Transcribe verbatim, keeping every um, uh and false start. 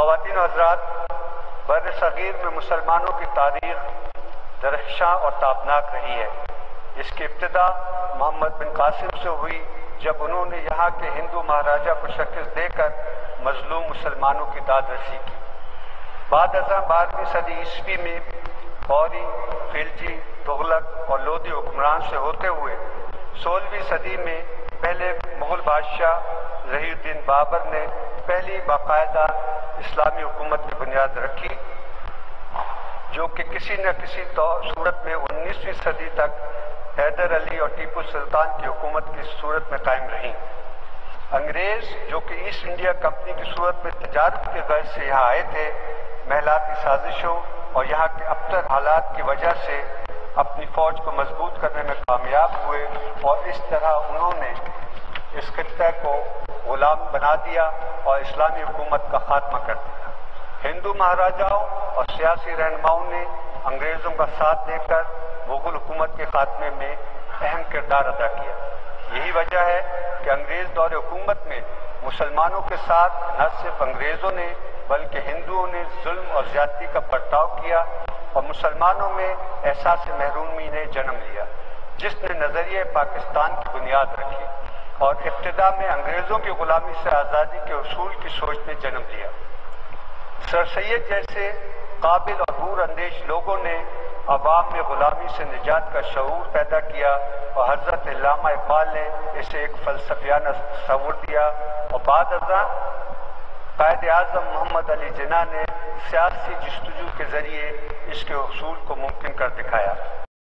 خواتین و حضرات، بر صغیر میں مسلمانوں کی تاریخ درخشاں اور تابناک رہی ہے۔ اس کی ابتدا محمد بن قاسم سے ہوئی، جب انہوں نے یہاں کے ہندو مہاراجا کو شکست دے کر مظلوم مسلمانوں کی داد رسی کی۔ بعد ازاں بارہویں صدی عیسوی میں غوری، خلجی، تغلق اور لودھی حکمران سے ہوتے ہوئے سولہویں صدی میں پہلے مغل بادشاہ ظہیر الدین بابر نے پہلی باقاعدہ اسلامی حکومت کی بنیاد رکھی، جو کہ کسی نہ کسی صورت میں انیسویں صدی تک حیدر علی اور ٹیپو سلطان کی حکومت کی صورت میں قائم رہیں۔ انگریز جو کہ ایسٹ انڈیا کمپنی کی صورت میں تجارت کے غرض سے یہاں آئے تھے، محلاتی سازشوں اور یہاں کے ابتر حالات کی وجہ سے اپنی فوج کو مضبوط کرنے میں کامیاب ہوئے، اور اس طرح انہوں نے اس خطے کو غلام بنا دیا اور اسلامی حکومت کا خاتمہ کر دیا۔ ہندو مہاراجاؤں اور سیاسی رہنماؤں نے انگریزوں کا ساتھ دے کر مغل حکومت کے خاتمے میں اہم کردار ادا کیا۔ یہی وجہ ہے کہ انگریز دور حکومت میں مسلمانوں کے ساتھ نہ صرف انگریزوں نے بلکہ ہندوؤں نے ظلم اور زیادتی کا برتاؤ کیا، اور مسلمانوں میں احساس محرومی نے جنم لیا، جس نے نظریہ پاکستان کی بنیاد رکھی اور ابتدا میں انگریزوں کی غلامی سے آزادی کے حصول کی سوچ نے جنم لیا۔ سر سید جیسے قابل اور حور اندیش لوگوں نے عوام میں غلامی سے نجات کا شعور پیدا کیا، اور حضرت علامہ اقبال نے اسے ایک فلسفیانہ تصور دیا، اور بعد ازاں قائد اعظم محمد علی جناح نے سیاسی جستجو کے ذریعے اس کے حصول کو ممکن کر دکھایا۔